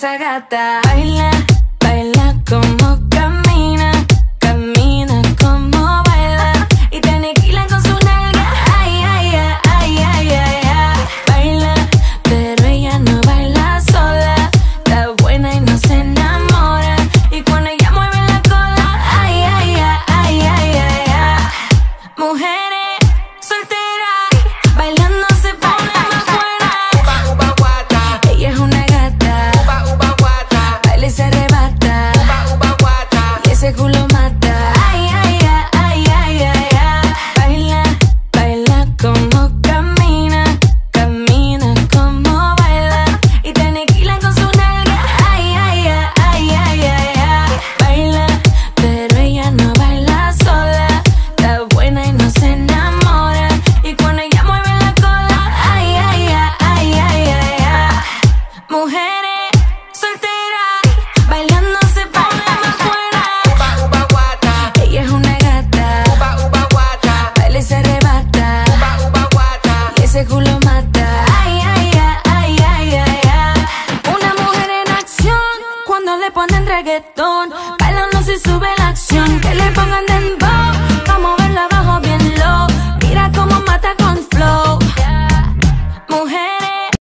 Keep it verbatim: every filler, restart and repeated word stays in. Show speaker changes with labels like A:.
A: esa gata. Baila, baila como camina, camina como baila y te aniquilan con su nalga. Ay, ay, ay, ay, ay, ay, ay. Baila, pero ella no baila sola. Está buena y no se enamora. Y cuando ella mueve la cola, ay, ay, ay, ay, ay, ay, ay. Mujeres solteras bailando se pone más buena.
B: Uba, uba, guata.
A: Ella es una gata.
B: Uba, uba, guata.
A: Baila y se arrebata.
B: Uba, uba, guata.
A: Y ese culo mata. Ay, ay, ay, ay, ay, ay, ay. Baila, baila como camina, camina como baila y te aniquilan con su nalga. Ay, ay, ay, ay, ay, ay, ay. Baila, pero ella no baila sola. Está buena y no se enamora. Y cuando ella mueve la cola, ay, ay, ay, ay, ay, ay, ay. Mujeres solteras bailando se pone más buena.
B: Uba, uba, guata.
A: Ella es una gata.
B: Uba, uba, guata.
A: Baila y se arrebata.
B: Uba, uba, guata.
A: Y ese culo mata. Ay, ay, ay, ay, ay, ay, ay. Una mujer en acción cuando le ponen reggaetón. Bailando si sube la acción. Que le pongan dembow.